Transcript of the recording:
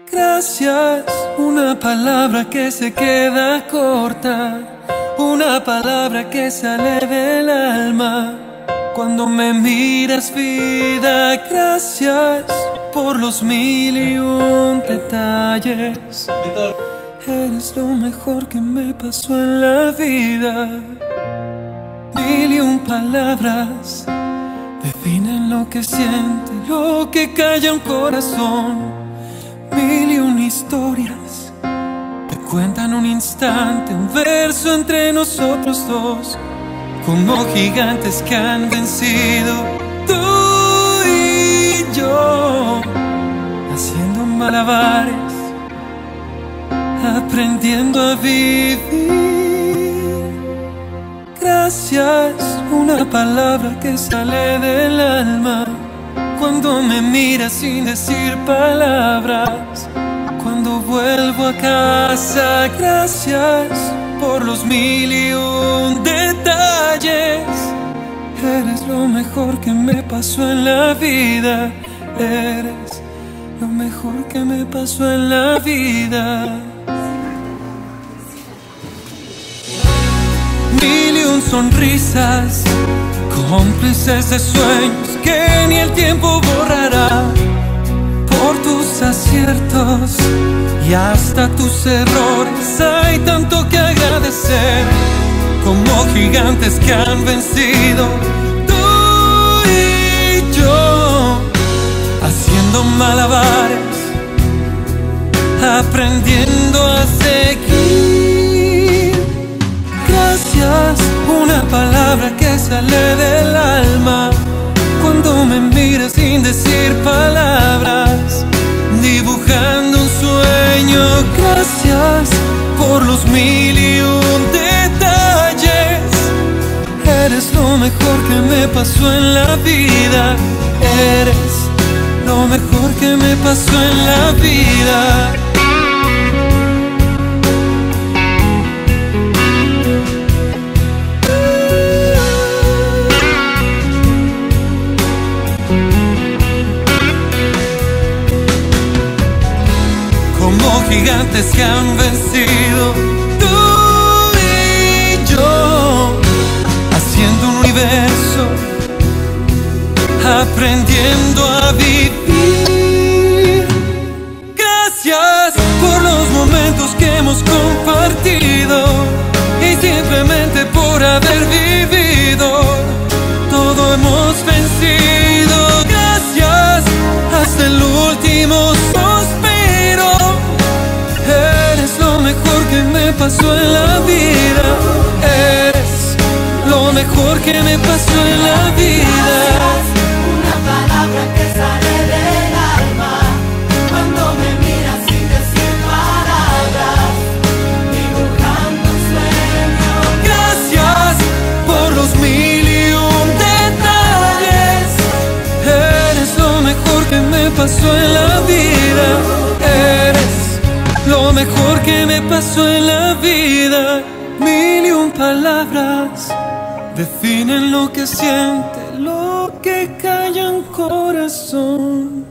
Gracias, una palabra que se queda corta, una palabra que sale del alma. Cuando me miras, vida, gracias por los 1001 detalles. Eres lo mejor que me pasó en la vida. 1001 palabras definen lo que siente, lo que calla un corazón. 1001 historias te cuentan un instante, un verso entre nosotros dos, como gigantes que han vencido. Tú y yo, haciendo malabares, aprendiendo a vivir. Gracias, una palabra que sale del alma. Cuando me miras sin decir palabras, cuando vuelvo a casa, gracias por los 1001 detalles. Eres lo mejor que me pasó en la vida. Eres lo mejor que me pasó en la vida. 1001 sonrisas, cómplices de sueños que ni el tiempo borrará. Por tus aciertos y hasta tus errores hay tanto que agradecer, como gigantes que han vencido. Tú y yo, haciendo malabares, aprendiendo a seguir. Gracias, una palabra que sale del alma. Cuando me miras sin decir palabras, dibujando un sueño. Gracias por los 1001 detalles. Eres lo mejor que me pasó en la vida. Eres lo mejor que me pasó en la vida. Como gigantes que han vencido. Tú y yo, haciendo un universo, aprendiendo a vivir. Gracias por los momentos que hemos compartido y simplemente por haber vivido. Todo hemos vencido. Gracias hasta el último suspiro. Eres lo mejor que me pasó en la vida. Eres lo mejor que me pasó en la vida. Una palabra que sale del alma. Cuando me miras sin decir palabras, dibujando un sueño. Gracias por los 1001 detalles. Eres lo mejor que me pasó en la vida. Eres lo mejor que me pasó en la vida. 1001 palabras definen lo que siente, lo que calla un corazón.